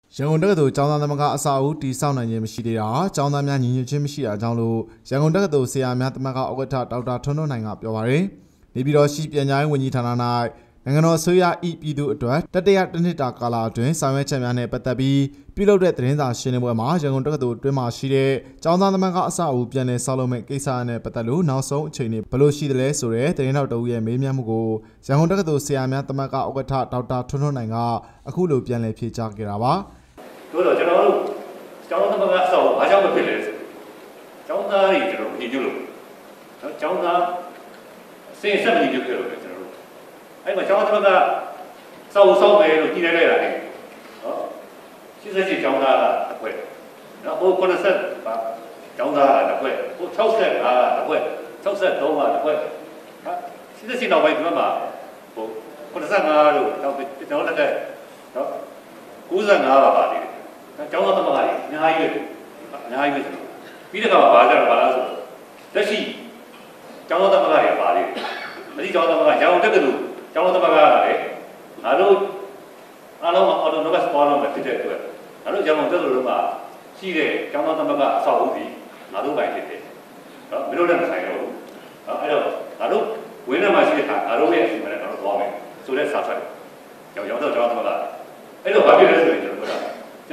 ရန်ကုန်တက္ကသိုလ်ကျောင်းသားသမဂ္ဂအစအဦးတည်ဆောက်နိုင်ခြင်းမရှိသေးတာကျောင်းသားများညီညွတ်ခြင်းမရှိတာကြောင့်လို့ရန်ကုန်တက္ကသိုလ်ဆရာများသမဂ္ဂဥက္ကဋ္ဌဒေါက်တာထွန်းထွန်းနိုင်ကပြောပါရယ်နေပြည်တော်ရှိပြန်ကြားရေးဝန်ကြီးဌာန၌နိုင်ငံတော်အစိုးရ၏ပြည်သူ့အတွက်တတိယတစ်နှစ်တာကာလအတွင်းဆောင်ရွက်ချက်များနဲ့ပတ်သက်ပြီးပြုလုပ်တဲ့သတင်းစာရှင်းလင်းပွဲမှာရန်ကုန်တက္ကသိုလ်တွင်းမှာရှိတဲ့ကျောင်းသားသမဂ္ဂအစအဦးပြန်လည်ဆောက်လုပ်မဲ့ကိစ္စနဲ့ပတ်သက်လို့နောက်ဆုံးအချိန်တွေဘယ်လိုရှိသလဲဆိုတဲ့သတင်းတော်တဦးရဲ့မေးမြန်းမှုကိုရန်ကုန်တက္ကသိုလ်ဆရာများသမဂ္ဂဥက္ကဋ္ဌဒေါက်တာထွန်းထွန်းနိုင်ကအခုလိုပြန်လည်ဖြေကြားခဲ့တာပါတို့တော့ကျွန်တော်တို့ကျောင်းသားသမဂ္ဂအဆောက်အားကြောင့်မဖြစ်လဲဆိုကျောင်းသားတွေကျွန်တော်ညီညွတ်လို့နော်ကျောင်းသားစင်ဆက်မညီညွတ်ခဲ့လို့ပဲကျွန်တော်တို့အဲ့မှာကျောင်းသားသမဂ္ဂစောက်ပဲလို့ကြီးနေလိုက်တာလေနော်88ကျောင်းသားတစ်ခွက်နော်ဟို90ပါကျောင်းသားတစ်ခွက်ဟို65တစ်ခွက်63တစ်ခွက်ဟာ88နောက်ပိုင်းဒီမှာဟို95လို့ကျွန်တော်လက်ကနော်95ပါပါတယ်ကျောင်းသားသမဂ္ဂတွေအများကြီးပဲပြီးတဲ့အခါမှာဘာကြတော့ဘာလားဆိုလက်ရှိကျောင်းသားသမဂ္ဂတွေပါတယ်အဲဒီကျောင်းသားသမဂ္ဂရန်ကုန်တက္ကသိုလ်ကျောင်းသားသမဂ္ဂကလည်းငါတို့အားလုံးအော်တိုနိုမတ်ပေါ်လုံးပဲဖြစ်တဲ့အတွက်ငါတို့ရန်ကုန်တက္ကသိုလ်မှာရှိတဲ့ကျောင်းသားသမဂ္ဂအဆောက်အဦတွေငါတို့ပိုင်ဖြစ်တယ်နော်မလို့လည်းမဆိုင်တော့ဘူးနော်အဲ့တော့ငါတို့ဝင်းထဲမှာရှိတဲ့ငါတို့ရဲ့အစီအမံနဲ့ငါတို့သွားမယ်ဆိုတဲ့စာထွက်ရောက်တော့ကျောင်းသားသမဂ္ဂအဲ့တော့ဘာဖြစ်လဲဆိုရင်ကျွန်တော်တို့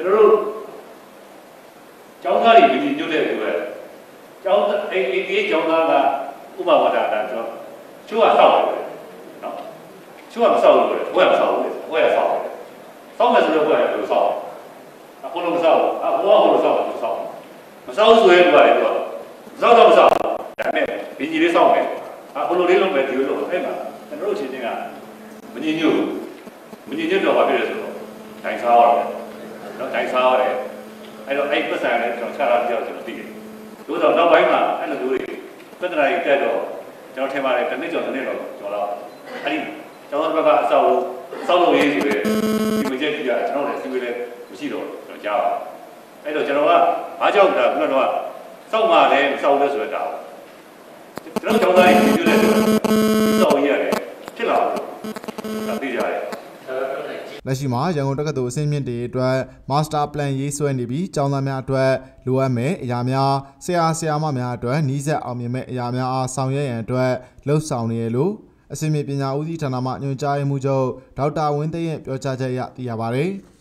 ကျောင်းသားတွေညီညွတ်တဲ့အတွက်ကျောင်းသားအေးကျောင်းသားကဥပမာဝါဒတာဆိုချိုးကဆောက်တယ်နော်ချိုးကမဆောက်ဘူးလေဘွဲကမဆောက်ဘူးလေဘွဲကဆောက်တယ်ဆောက်မယ်ဆိုတော့ဘွဲကဘယ်လိုဆောက်အခုလုံးမဆောက်ဘူးဘွားကဘယ်လိုဆောက်လဲဆောက်မဆောက်ဆိုရင်ဘာလဲသူကဆောက်တော့မဆောက်ဒါပေမဲ့ဘီကြီးလေးဆောက်မယ်အခုလိုလေးလုံးပဲဒီလိုလုံးအဲ့မှာကျွန်တော်တို့ချင်းချင်းကမညီညွတ်တော့ဘာဖြစ်လဲဆိုတော့တိုင်စားရတယ်နော်တိုင်စားရတယ်အဲ့တော့အဲ့ပတ်စံနဲ့ကျွန်တော်ချတာပြောကျွန်တော်သိတယ်တို့တော့နောက်ပိုင်းမှာအဲ့လိုမျိုးတွေပြဿနာတွေတက်တော့ကျွန်တော်ထင်ပါတယ်တစ်နှစ်ကျော်တစ်နှစ်တော့ကျော်တော့အဲ့ဒီကျောင်းသားဘက်ကအဆောက်လုပ်ရေးဆိုတဲ့ဒီမကျက်ကြီးကကျွန်တော်လည်းစီးပွားရေးမရှိတော့ကျွန်တော်ကြားပါအဲ့တော့ကျွန်တော်ကဘာကြောင့်ဒါခုနကတော့စောက်မှလည်းစောက်လဲဆိုတော့ကျွန်တော်ကျောင်းသားတွေပြောတဲ့စောက်ရေးရတယ်ဖြစ်လာလို့ဒါသိကြတယ်လက်ရှိမှာရန်ကုန်တက္ကသိုလ်အဆင့်မြင့်တွေအတွက် Master Plan ရေးဆွဲနေပြီးကျောင်းသားများအတွက်လိုအပ်မယ့်အရာများဆရာမများအတွက်နှီးစက်အောင်မြင်မဲ့အရာများအားဆောင်ရွက်ရန်အတွက်လှုပ်ဆောင်နေရလို့အဆင့်မြင့်ပညာဦးစီးဌာနမှညွှန်ကြားရေးမှူးချုပ်ဒေါက်တာဝင်းသိန်းရဲ့ပြောကြားချက်အရသိရပါတယ်။